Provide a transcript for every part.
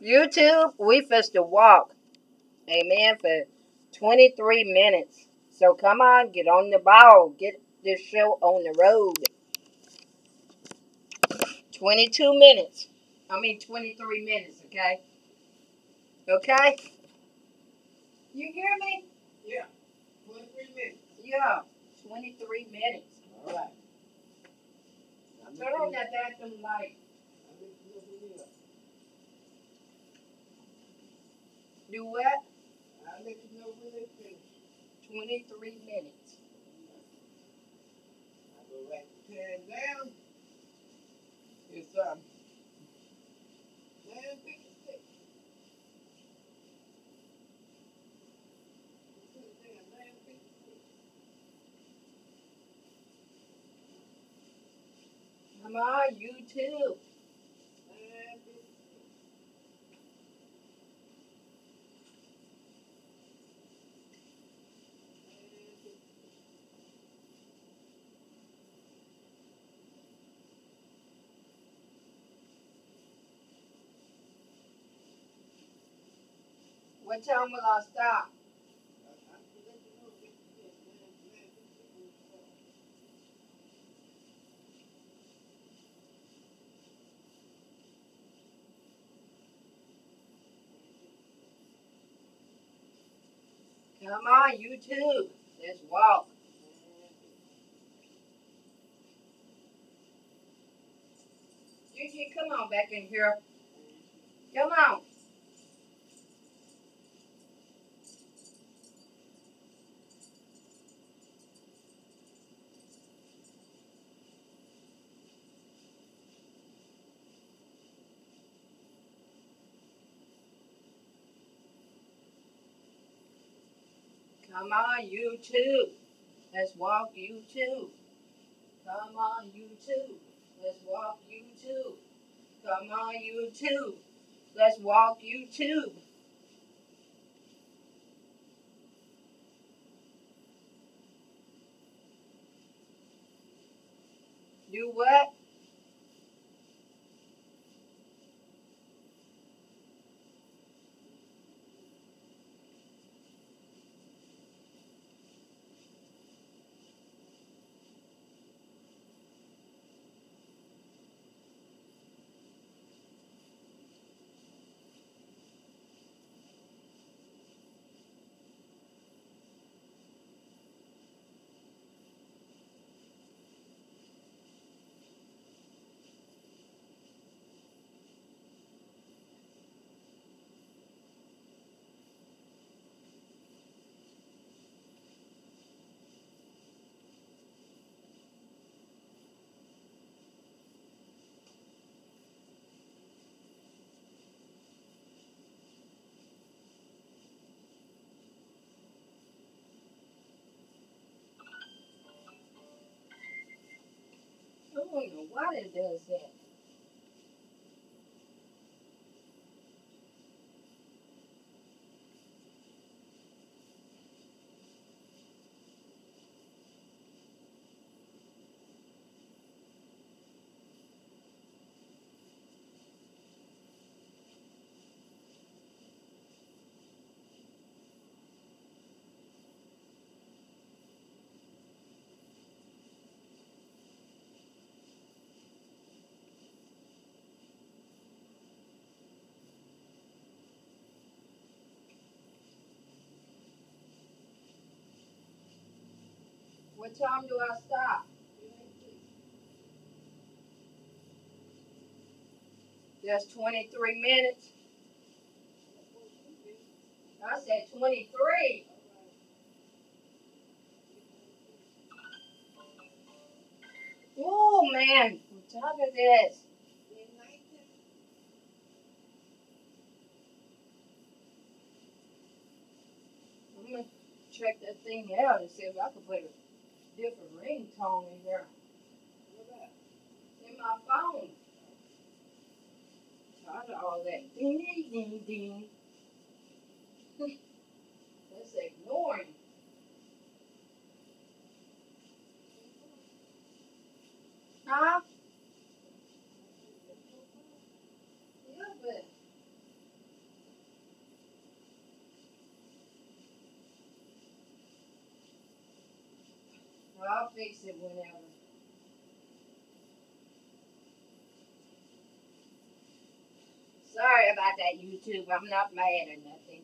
YouTube, we supposed to walk, amen, for 23 minutes. So come on, get on the ball. Get this show on the road. 22 minutes. 23 minutes, okay? Okay? You hear me? Yeah. 23 minutes. Yeah, 23 minutes. All right. Turn on that bathroom light. Do what? I'll let you know when they finish. 23 minutes. I'll go write the time down. It's 9:56. Come on, YouTube. What time will I stop? Come on, YouTube. Let's walk. Gigi, come on back in here. Come on. Come on, YouTube. Let's walk, YouTube. Come on, YouTube. Let's walk, YouTube. Come on, YouTube. Let's walk, YouTube. Do what? I don't know why it does that. What time do I stop? Just 23 minutes. I said 23. Oh man, I'm tired of this. I'm gonna check that thing out and see if I can put a different ringtone in there. In my phone. Tired of all that ding ding ding ding. That's ignoring. Huh? Yeah, but I'll fix it whenever. Sorry about that, YouTube. I'm not mad or nothing.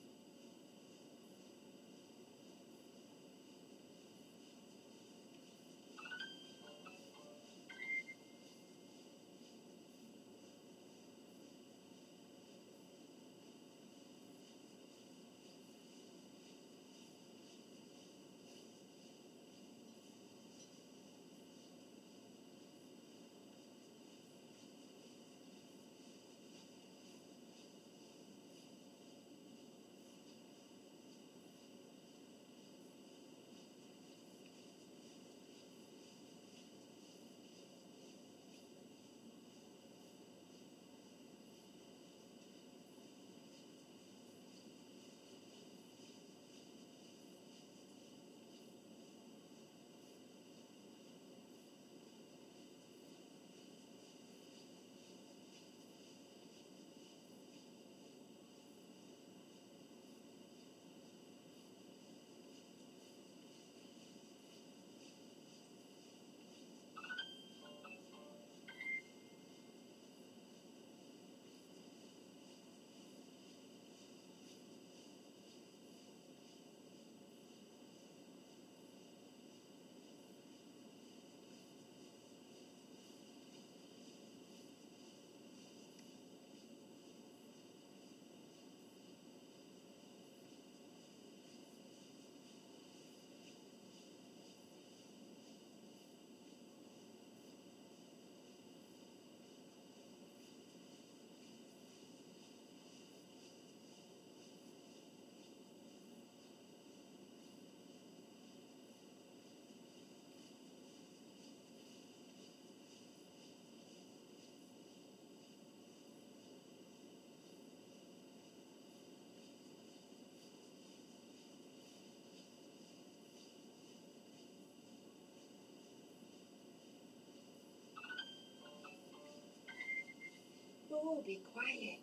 Oh, be quiet.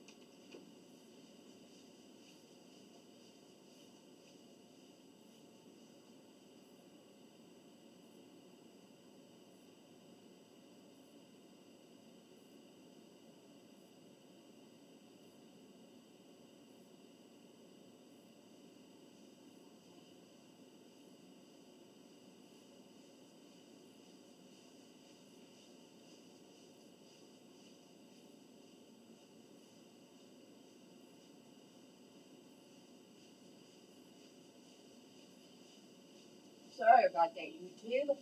Sorry about that, YouTube.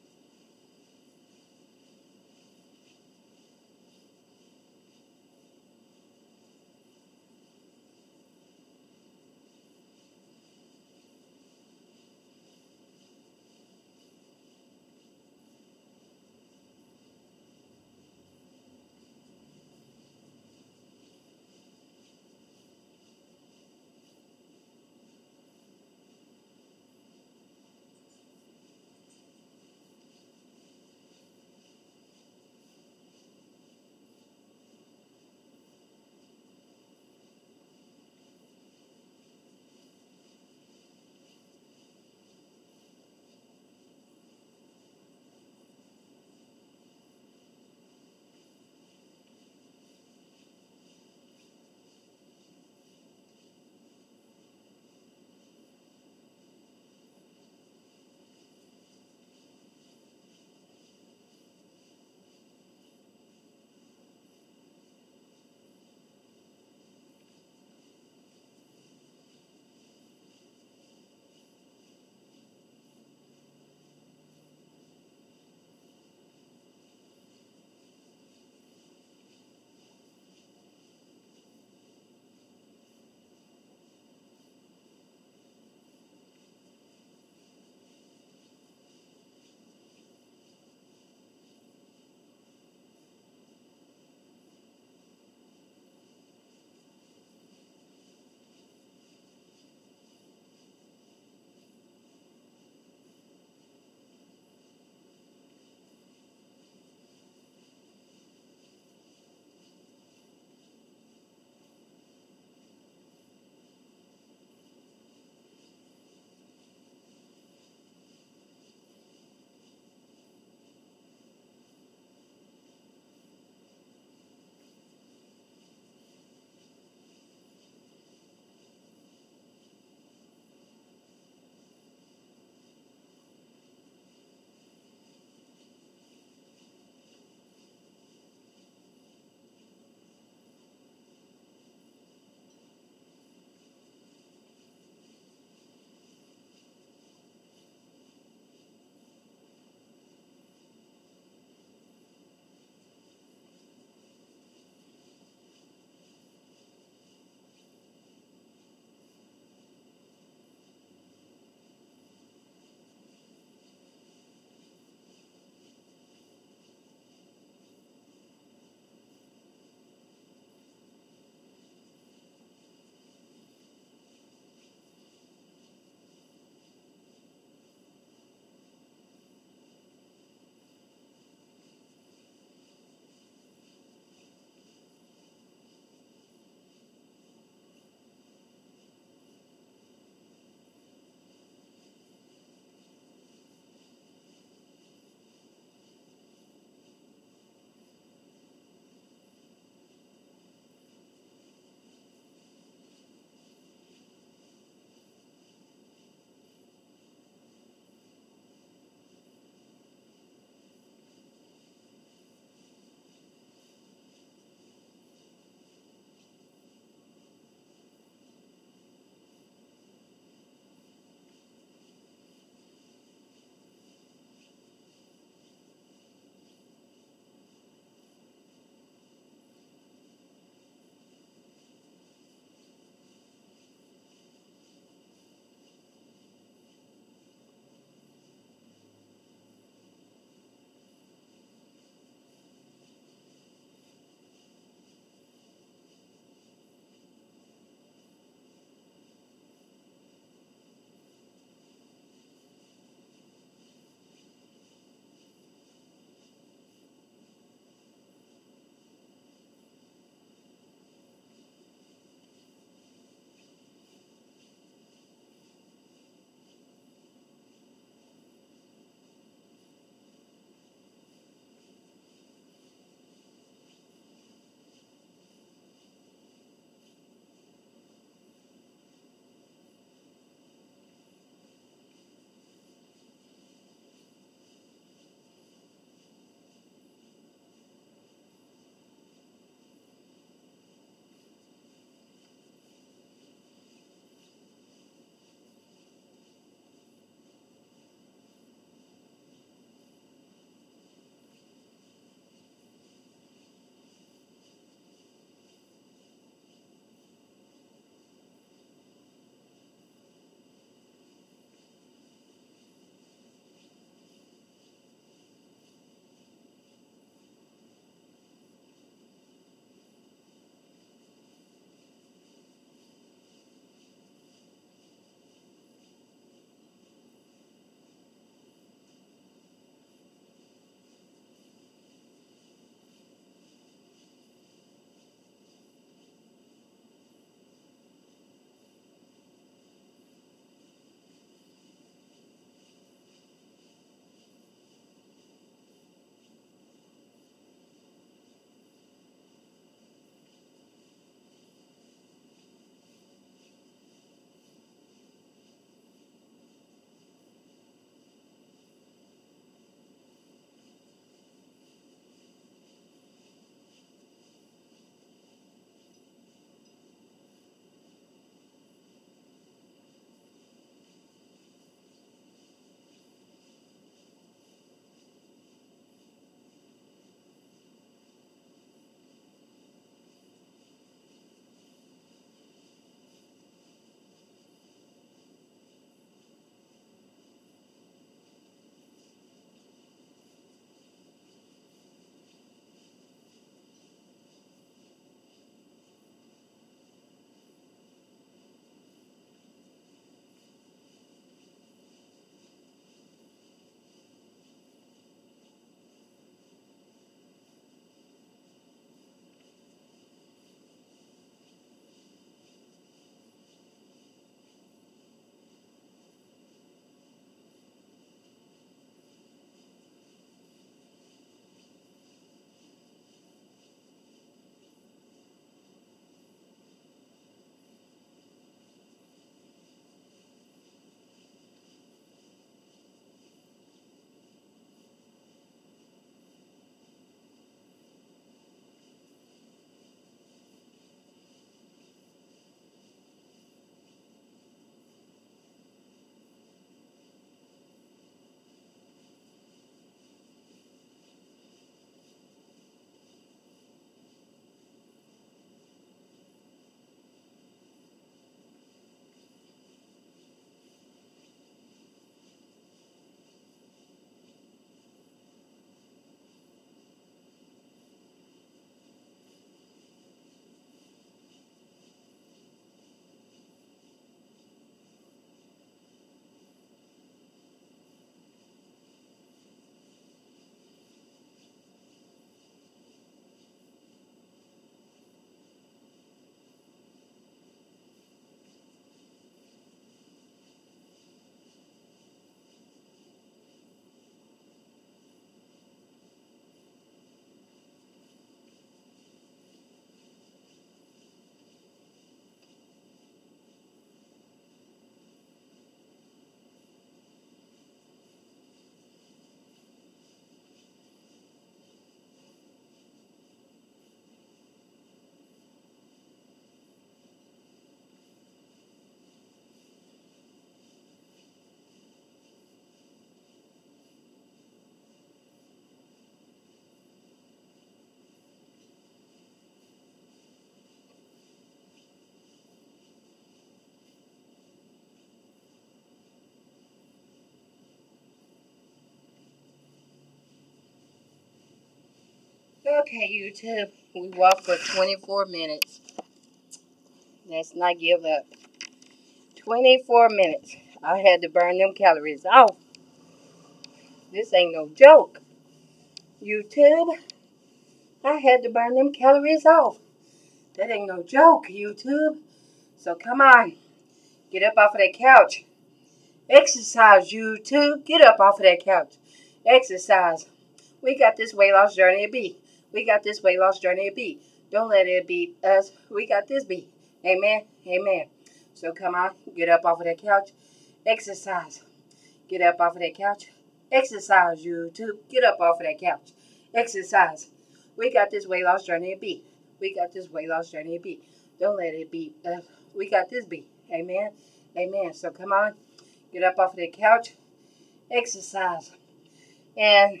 Okay, YouTube. We walked for 24 minutes. Let's not give up. 24 minutes. I had to burn them calories off. This ain't no joke. YouTube. I had to burn them calories off. That ain't no joke, YouTube. So come on. Get up off of that couch. Exercise, YouTube. Get up off of that couch. Exercise. We got this weight loss journey to be. We got this weight loss journey to be. Don't let it beat us. We got this beat. Amen. Amen. So come on. Get up off of that couch. Exercise. Get up off of that couch. Exercise, YouTube. Get up off of that couch. Exercise. We got this weight loss journey to be. We got this weight loss journey to be. Don't let it beat us. We got this beat. Amen. Amen. So come on. Get up off of that couch. Exercise. And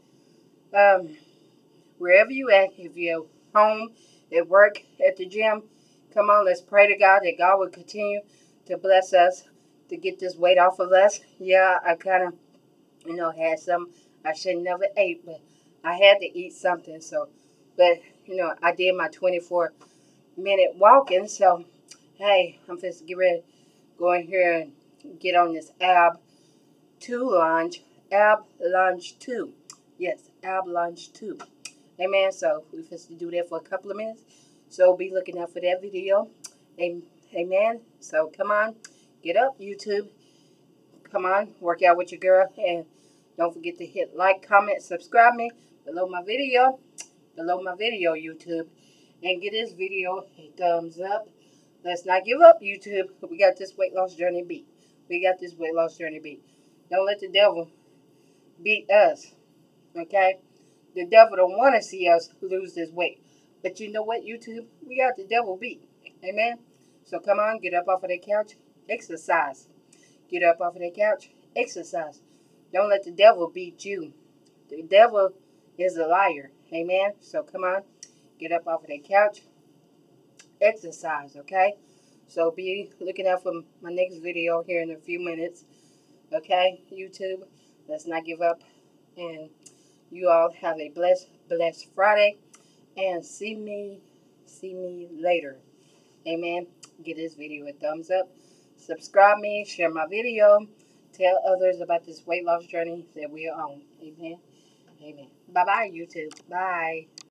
wherever you at, if you're home, at work, at the gym, come on, let's pray to God that God will continue to bless us to get this weight off of us. Yeah, I kind of, had some I should never ate, but I had to eat something. So, but, I did my 24-minute walking. So, hey, I'm supposed to get ready to go in here and get on this ab lunge 2. Yes, ab lunge 2. Amen. So we're supposed to do that for a couple of minutes. So be looking out for that video. Amen. So come on, get up, YouTube. Come on, work out with your girl, and don't forget to hit like, comment, subscribe me below my video, YouTube, and give this video a thumbs up. Let's not give up, YouTube. We got this weight loss journey beat. We got this weight loss journey beat. Don't let the devil beat us. Okay? The devil don't want to see us lose this weight. But you know what, YouTube? We got the devil beat. Amen? So come on, get up off of that couch. Exercise. Get up off of that couch. Exercise. Don't let the devil beat you. The devil is a liar. Amen? So come on, get up off of that couch. Exercise, okay? So be looking out for my next video here in a few minutes. Okay, YouTube? Let's not give up. And you all have a blessed Friday. And see me later. Amen. Give this video a thumbs up. Subscribe me. Share my video. Tell others about this weight loss journey that we are on. Amen. Amen. Bye-bye, YouTube. Bye.